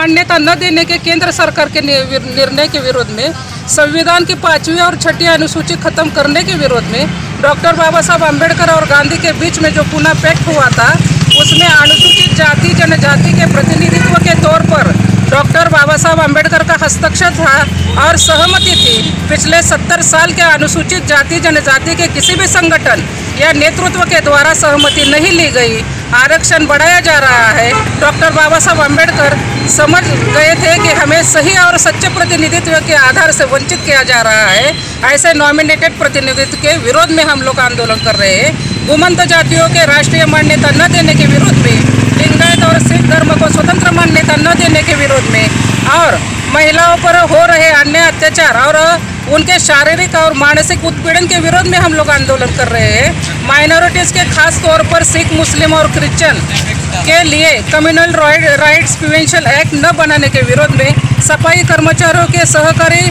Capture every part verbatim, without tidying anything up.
मान्यता न देने के केंद्र सरकार के निर्णय के विरोध में, संविधान की पांचवी और छठी अनुसूची खत्म करने के विरोध में, डॉक्टर बाबा साहब अम्बेडकर और गांधी के बीच में जो पुणे पैक्ट हुआ था उसमें अनुसूचित जाति जनजाति के प्रतिनिधित्व के तौर पर डॉक्टर बाबा साहब अम्बेडकर का हस्ताक्षर था और सहमति थी। पिछले सत्तर साल के अनुसूचित जाति जनजाति के किसी भी संगठन या नेतृत्व के द्वारा सहमति नहीं ली गई। आरक्षण बढ़ाया जा रहा है। डॉक्टर बाबा साहब अम्बेडकर समझ गए थे कि हमें सही और सच्चे प्रतिनिधित्व के आधार से वंचित किया जा रहा है। ऐसे नॉमिनेटेड प्रतिनिधित्व के विरोध में हम लोग आंदोलन कर रहे हैं। घुमंत जातियों के राष्ट्रीय मान्यता न देने के विरोध में, लिंगायत और सिख धर्म को स्वतंत्र मान्यता न देने के विरोध में और महिलाओं पर हो रहे अन्य अत्याचार और उनके शारीरिक और मानसिक उत्पीड़न के विरोध में हम लोग आंदोलन कर रहे हैं। माइनॉरिटीज़ के खास तौर पर सिख, मुस्लिम और क्रिश्चियन के लिए कम्युनल राइट्स प्रिवेंशन एक्ट न बनाने के विरोध में, सफाई कर्मचारियों के सहकारी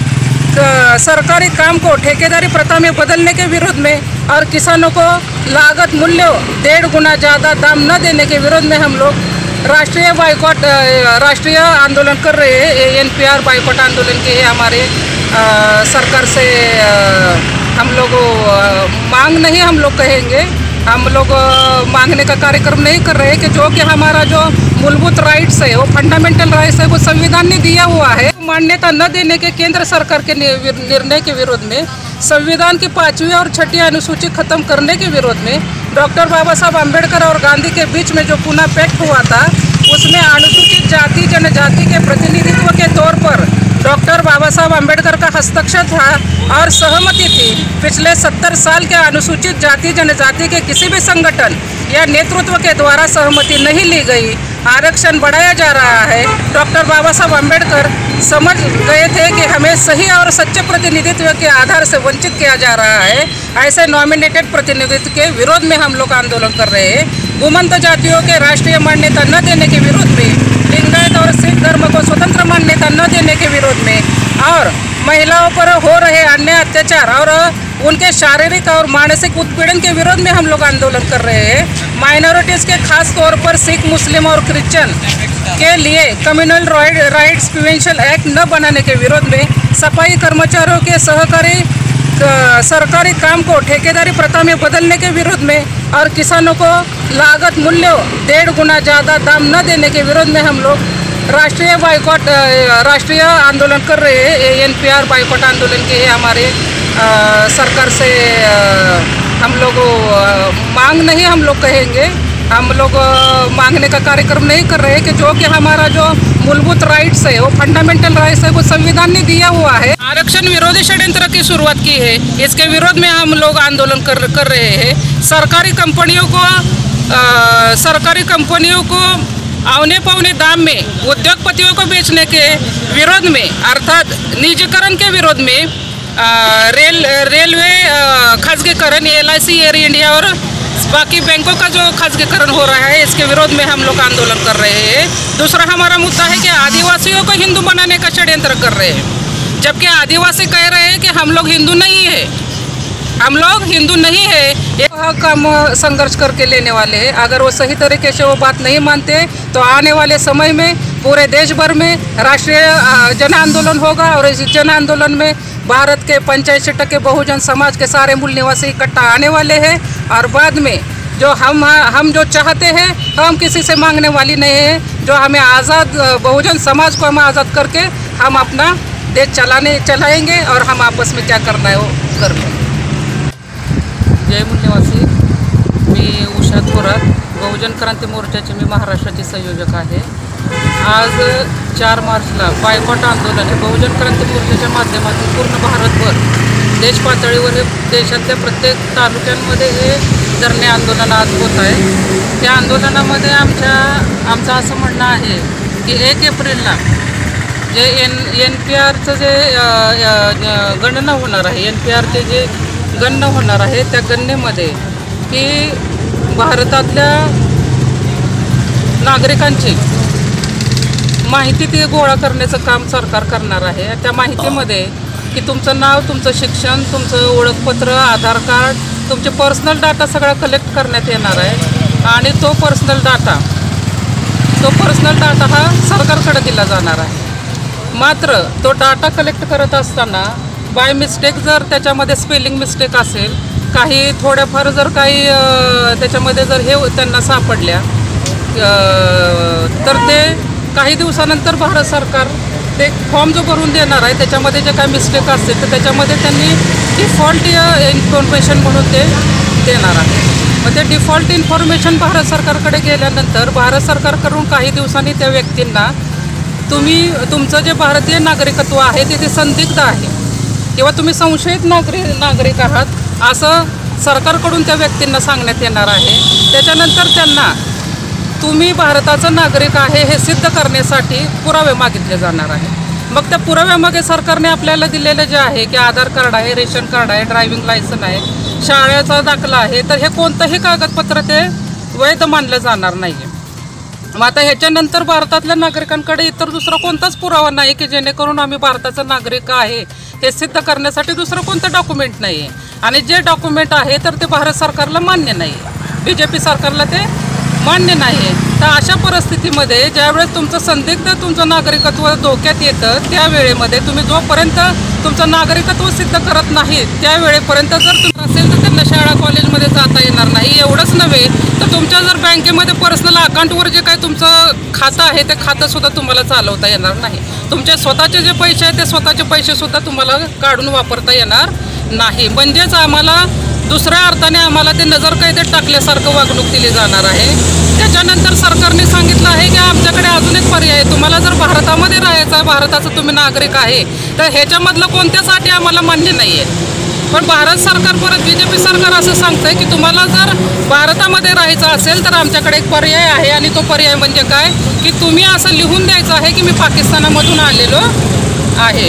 सरकारी काम को ठेकेदारी प्रथा में बदलने के विरोध में और किसानों को लागत मूल्य डेढ़ गुना ज़्यादा दाम न देने के विरोध में हम लोग राष्ट्रीय बाइकॉट राष्ट्रीय आंदोलन कर रहे हैं। एन पी आर बाइकॉट आंदोलन के हमारे आ, सरकार से आ, हम लोग मांग नहीं हम लोग कहेंगे, हम लोग मांगने का कार्यक्रम नहीं कर रहे कि जो कि हमारा जो मूलभूत राइट्स है, वो फंडामेंटल राइट्स है, वो संविधान ने दिया हुआ है। मान्यता न देने के केंद्र सरकार के निर्णय के विरोध में, संविधान की पांचवी और छठी अनुसूची खत्म करने के विरोध में, डॉक्टर बाबा साहब अम्बेडकर और गांधी के बीच में जो पुणे पैक्ट हुआ था उसमें अनुसूचित जाति जनजाति के प्रतिनिधित्व के तौर पर डॉक्टर बाबा साहब अम्बेडकर का हस्ताक्षर था और सहमति थी। पिछले सत्तर साल के अनुसूचित जाति जनजाति के किसी भी संगठन या नेतृत्व के द्वारा सहमति नहीं ली गई। आरक्षण बढ़ाया जा रहा है। डॉक्टर बाबा साहब अम्बेडकर समझ गए थे कि हमें सही और सच्चे प्रतिनिधित्व के आधार से वंचित किया जा रहा है। ऐसे नॉमिनेटेड प्रतिनिधित्व के विरोध में हम लोग आंदोलन कर रहे हैं। घुमंत जातियों के राष्ट्रीय मान्यता न देने के विरोध में, लिंगायत और सिख धर्म को स्वतंत्र मान्यता न देने के विरोध में और महिलाओं पर हो रहे अन्य अत्याचार और उनके शारीरिक और मानसिक उत्पीड़न के विरोध में हम लोग आंदोलन कर रहे हैं। माइनॉरिटीज़ के खास तौर पर सिख, मुस्लिम और क्रिश्चियन के लिए कम्युनल राइट्स प्रिवेंशन एक्ट न बनाने के विरोध में, सफाई कर्मचारियों के सहकारी सरकारी काम को ठेकेदारी प्रथा में बदलने के विरोध में और किसानों को लागत मूल्य डेढ़ गुना ज़्यादा दाम न देने के विरोध में हम लोग राष्ट्रीय बाइकॉट राष्ट्रीय आंदोलन कर रहे हैं। एन पी आर बाइकॉट आंदोलन के हमारे आ, सरकार से आ, हम लोग मांग नहीं हम लोग कहेंगे, हम लोग मांगने का कार्यक्रम नहीं कर रहे कि जो कि हमारा जो मूलभूत राइट्स है, वो फंडामेंटल राइट्स है, वो संविधान ने दिया हुआ है। आरक्षण विरोधी षड्यंत्र की शुरुआत की है। इसके विरोध में हम लोग आंदोलन कर कर रहे हैं। सरकारी कंपनियों को आ, सरकारी कंपनियों को औने पौने दाम में उद्योगपतियों को बेचने के विरोध में, अर्थात निजीकरण के विरोध में, आ, रेल रेलवे खासगीकरण, L I C, Air India और बाकी बैंकों का जो खासगीकरण हो रहा है, इसके विरोध में हम लोग आंदोलन कर रहे हैं। दूसरा हमारा मुद्दा है कि आदिवासियों को हिंदू बनाने का षड्यंत्र कर रहे हैं, जबकि आदिवासी कह रहे हैं कि हम लोग हिंदू नहीं है, हम लोग हिंदू नहीं है। एक हम संघर्ष करके लेने वाले हैं। अगर वो सही तरीके से वो बात नहीं मानते तो आने वाले समय में पूरे देश भर में राष्ट्रीय जन आंदोलन होगा और इस जन आंदोलन में भारत के पंचासी टक्के बहुजन समाज के सारे मूल निवासी इकट्ठा आने वाले हैं और बाद में जो हम हम जो चाहते हैं हम किसी से मांगने वाली नहीं है। जो हमें आज़ाद बहुजन समाज को हम आज़ाद करके हम अपना देश चलाने चलाएंगे और हम आपस में क्या करना है वो कर लेंगे। जय मूल निवासी, मी उषा थोरात, बहुजन क्रांती मोर्चाचे मी महाराष्ट्राचे संयोजक आहे। आज चार मार्चला बायकॉट आंदोलन हे बहुजन क्रांती मोर्चाच्या माध्यमातून पूर्ण भारतभर देश पातळीवर हे देशातल्या प्रत्येक तालुक्यांमध्ये हे धरणे आंदोलन आज होत आहे। त्या आंदोलनामध्ये आमच्या आमचं असं म्हणणं आहे की एक एप्रिलला जे एन एन पी आरचं जे गणना होणार आहे, एन पी आरचे जे गणना होणार आहे त्या गणनेमध्ये की भारतातल्या नागरिकांची माहिती ती गोळा करण्याचं काम सरकार करणार आहे। त्या माहितीमध्ये की तुमचं नाव, तुमचं शिक्षण, तुमचं ओळखपत्र, आधार कार्ड, तुमचे पर्सनल डाटा सगळा कलेक्ट करण्यात येणार आहे आणि तो पर्सनल डाटा जो पर्सनल डाटा हा सरकारकडे दिला जाणार आहे. मात्र तो डाटा कलेक्ट करत असताना बाय मिस्टेक जर त्याच्यामध्ये स्पेलिंग मिस्टेक असेल, काही थोड्याफार जर काही त्याच्यामध्ये जर हे त्यांना सापडल्या तर ते काही दिवसानंतर भारत सरकार ते फॉर्म जो भरून देणार आहे त्याच्यामध्ये जे काही मिस्टेक असतील तर त्याच्यामध्ये त्यांनी डिफॉल्ट इन्फॉर्मेशन म्हणून ते देणार आहे. मग ते डिफॉल्ट इन्फॉर्मेशन भारत सरकारकडे गेल्यानंतर भारत सरकारकडून काही दिवसांनी त्या व्यक्तींना तुम्ही तुमचं जे भारतीय नागरिकत्व आहे ते संदिग्ध आहे किंवा तुम्ही संशयित नागरिक नागरिक आहात असं सरकारकडून त्या व्यक्तींना सांगण्यात येणार आहे. त्याच्यानंतर त्यांना तुम्ही भारताचा नागरिक आहे हे सिद्ध करण्यासाठी पुरावे मागितले जाणार आहे. मग त्या पुराव्यामागे सरकारने आपल्याला दिलेलं जे आहे की आधार कार्ड आहे, रेशन कार्ड आहे, ड्रायव्हिंग लायसन आहे, शाळेचा दाखला आहे, तर हे कोणतंही कागदपत्र ते वैध मानलं जाणार नाही आहे. मग आता ह्याच्यानंतर भारतातल्या नागरिकांकडे इतर दुसरा कोणताच पुरावा नाही की जेणेकरून आम्ही भारताचा नागरिक आहे हे सिद्ध करण्यासाठी दुसरं कोणतं डॉक्युमेंट नाही आहे. आणि जे डॉक्युमेंट आहे तर ते भारत सरकारला मान्य नाही आहे, बी जे पी सरकारला ते मान्य नाही आहे. तर अशा परिस्थितीमध्ये ज्यावेळेस तुमचं संदिग्ध तुमचं नागरिकत्व धोक्यात येतं त्यावेळेमध्ये तुम्ही जोपर्यंत तुमचं नागरिकत्व सिद्ध करत नाही त्यावेळेपर्यंत जर तुम्ही असेल तर त्यांना शाळा कॉलेजमध्ये जाता येणार नाही. एवढंच नव्हे तर तुमच्या जर बँकेमध्ये पर्सनल अकाउंटवर जे काही तुमचं खातं आहे ते खातंसुद्धा तुम्हाला चालवता येणार नाही. तुमचे स्वतःचे जे पैसे आहेत ते स्वतःचे पैसेसुद्धा तुम्हाला काढून वापरता येणार नाही. म्हणजेच आम्हाला दुसऱ्या अर्थाने आम्हाला ते नजर कैदेत टाकल्यासारखं वागणूक दिली जाणार आहे. त्याच्यानंतर सरकारने सांगितलं आहे की आमच्याकडे अजून एक पर्याय आहे, तुम्हाला जर भारतामध्ये राहायचं आहे, भारताचं तुम्ही नागरिक आहे तर ह्याच्यामधलं कोणत्याच अटी आम्हाला मान्य नाही आहे. पण भारत सरकार परत बी जे पी सरकार असं सांगतं आहे की तुम्हाला जर भारतामध्ये राहायचं असेल तर आमच्याकडे एक पर्याय आहे. आणि तो पर्याय म्हणजे काय की तुम्ही असं लिहून द्यायचं आहे की मी पाकिस्तानामधून आलेलो आहे,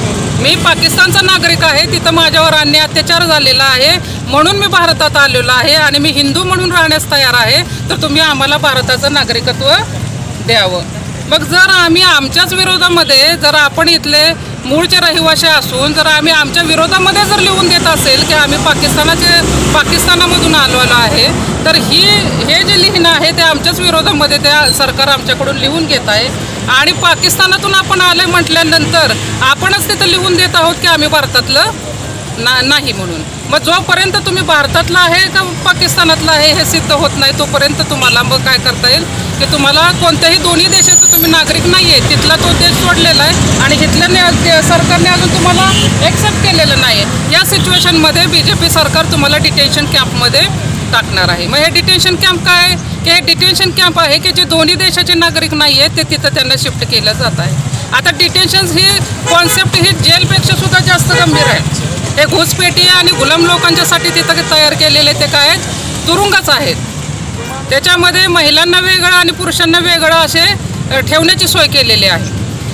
मी पाकिस्तानचा नागरिक आहे, तिथं माझ्यावर अन्याय अत्याचार झालेला आहे म्हणून मी भारतात आलेलो आहे आणि मी हिंदू म्हणून राहण्यास तयार आहे, तर तुम्ही आम्हाला भारताचं नागरिकत्व द्यावं. मग जर आम्ही आमच्याच विरोधामध्ये जर आपण इथले मूळचे रहिवासी असून जर आम्ही आमच्या विरोधामध्ये जर लिहून देत असेल की आम्ही पाकिस्तानाचे पाकिस्तानामधून आलेलो आहे तर ही हे जे लिहिणं आहे ते आमच्याच विरोधामध्ये त्या सरकार आमच्याकडून लिहून घेत आहे. आणि पाकिस्तानातून आपण आले म्हटल्यानंतर आपणच तिथं लिहून देत आहोत की आम्ही भारतातलं ना नाही म्हणून. मग जोपर्यंत तुम्ही भारतातला आहे का पाकिस्तानातला आहे हे सिद्ध होत नाही तोपर्यंत तुम्हाला मग काय करता येईल की तुम्हाला कोणत्याही दोन्ही देशाचं तुम्ही नागरिक नाही आहे, तिथला तो देश सोडलेला आहे आणि इथल्या सरकारने अजून तुम्हाला ॲक्सेप्ट केलेलं नाही आहे. या सिच्युएशनमध्ये बी जे पी सरकार तुम्हाला डिटेन्शन कॅम्पमध्ये टाकणार आहे. मग हे डिटेन्शन कॅम्प काय आहे की हे डिटेन्शन कॅम्प आहे की जे दोन्ही देशाचे नागरिक नाही आहेत ते तिथं त्यांना शिफ्ट केलं जात आहे. आता डिटेन्शन ही कॉन्सेप्ट ही जेलपेक्षा सुद्धा जास्त गंभीर आहे. हे घुसपेटी आणि गुलाम लोकांच्यासाठी तिथं तयार केलेले ते काय आहेत, तुरुंगच आहेत. त्याच्यामध्ये महिलांना वेगळं आणि पुरुषांना वेगळं असे ठेवण्याची सोय केलेली आहे.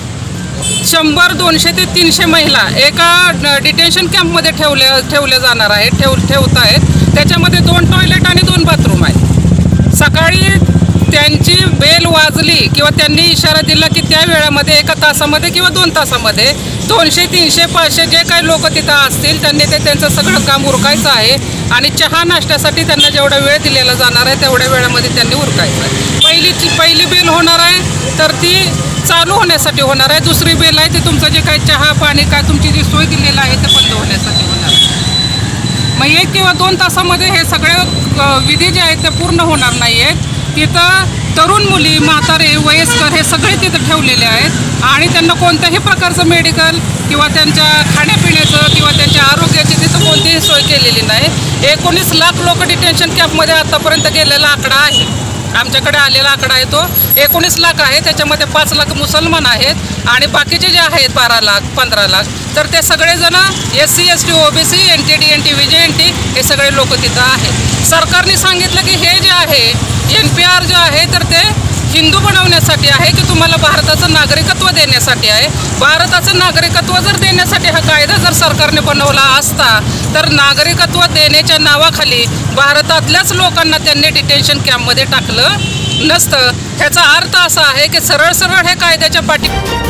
शंभर दोनशे ते तीनशे महिला एका डिटेन्शन कॅम्पमध्ये ठेवल्या ठेवल्या जाणार आहेत ठेव ठेवत आहेत. त्याच्यामध्ये दोन टॉयलेट आणि दोन बाथरूम आहेत. सकाळी त्यांची बेल वाजली किंवा त्यांनी इशारा दिला की त्या वेळामध्ये एका तासामध्ये किंवा दोन तासामध्ये दोनशे तीनशे पाचशे जे काही लोक तिथं असतील त्यांनी ते त्यांचं सगळं काम उरकायचं आहे. आणि चहा नाश्त्यासाठी त्यांना जेवढा वेळ दिलेला जाणार आहे तेवढ्या वेळामध्ये त्यांनी उरकायचं आहे. पहिलीची पहिली बेल होणार आहे तर ती चालू होण्यासाठी होणार आहे. दुसरी बेल आहे ती तुमचं जे काही चहा पाणी काय तुमची जी सोय दिलेलं आहे ते बंद होण्यासाठी होणार आहे. मग एक किंवा दोन तासामध्ये हे सगळे विधी जे आहेत ते पूर्ण होणार नाही आहेत. तिथं तरुण मुली, म्हातारे, वयस्कर हे सगळे तिथं ठेवलेले आहेत आणि त्यांना कोणत्याही प्रकारचं मेडिकल किंवा त्यांच्या खाण्यापिण्याचं किंवा त्यांच्या आरोग्याची तिथं कोणतीही सोय केलेली नाही. एकोणीस लाख लोक डिटेन्शन कॅम्पमध्ये आतापर्यंत गेलेला आकडा आहे. आमच्याकडे आलेला आकडा आहे तो एकोणीस लाख आहे. त्याच्यामध्ये पाच लाख मुसलमान आहेत आणि बाकीचे जे आहेत बारा लाख पंधरा लाख तर ते सगळेजण S C S T O B C N T D N T V J N T हे सगळे लोक तिथं आहेत. सरकारने सांगितलं की हे जे आहे एन पी आर जे आहे तर ते हिंदू बनवण्यासाठी आहे की तुम्हाला भारताचं नागरिकत्व देण्यासाठी आहे. भारताचं नागरिकत्व जर देण्यासाठी हा कायदा जर सरकारने बनवला असता तर नागरिकत्व देण्याच्या नावाखाली भारतातल्याच लोकांना त्यांनी डिटेन्शन कॅम्पमध्ये टाकलं नसतं. ह्याचा अर्थ असा आहे की सरळ सरळ हे कायद्याच्या पाठी